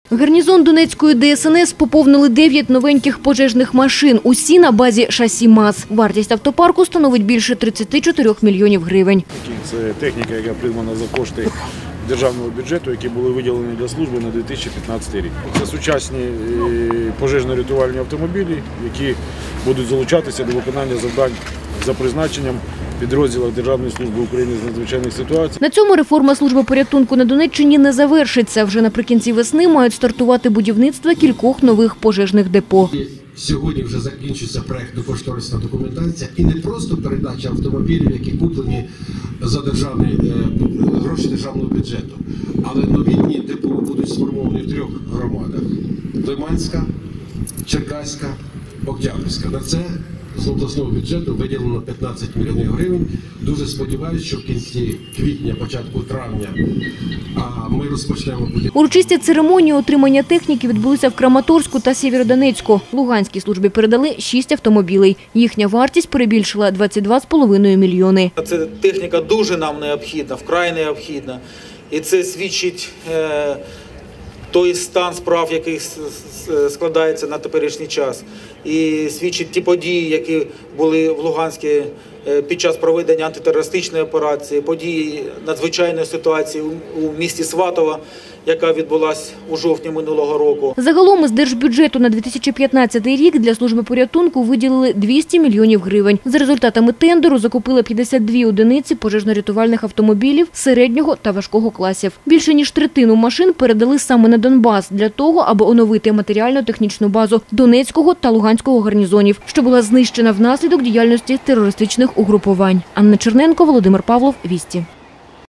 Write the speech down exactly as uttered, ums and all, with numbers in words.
Гарнізон Донецької Д С Н С поповнили дев'ять новеньких пожежних машин. Усі на базі шасі МАЗ. Вартість автопарку становить більше тридцяти чотирьох мільйонів гривень. Це техніка, яка придбана за кошти державного бюджету, які були виділені для служби на дві тисячі п'ятнадцятий рік. Це сучасні пожежно-рятувальні автомобілі, які будуть залучатися до виконання завдань за призначенням підрозділах Державної служби України з надзвичайних ситуацій. На цьому реформа служби порятунку на Донеччині не завершиться. Вже наприкінці весни мають стартувати будівництво кількох нових пожежних депо. Сьогодні вже закінчується проєктно-кошторисна документація і не просто передача автомобілів, які куплені за державні гроші державного бюджету, але новітні депо будуть сформовані в трьох громадах – Лиманська, Черкаська, Октябрьська. На це з обласного бюджету виділено п'ятнадцять мільйонів гривень. Дуже сподіваюся, що в кінці квітня, початку травня а ми розпочнемо будівництво. Урочисті церемонії отримання техніки відбулися в Краматорську та Сєвєродонецьку. Луганській службі передали шість автомобілей. Їхня вартість перебільшила двадцять два з половиною мільйони. Ця техніка дуже нам необхідна, вкрай необхідна. І це свідчить е, той стан справ, який складається на теперішній час. І свідчить ті події, які були в Луганській під час проведення антитерористичної операції, події надзвичайної ситуації у місті Сватово, яка відбулася у жовтні минулого року. Загалом із держбюджету на дві тисячі п'ятнадцятий рік для служби порятунку виділили двісті мільйонів гривень. За результатами тендеру закупили п'ятдесят дві одиниці пожежно-рятувальних автомобілів середнього та важкого класів. Більше ніж третину машин передали саме на Донбас для того, аби оновити матеріально-технічну базу Донецького та Луганського гарнізонів, що була знищена внаслідок діяльності терористичних угрупувань. Анна Черненко, Володимир Павлов, Вісті.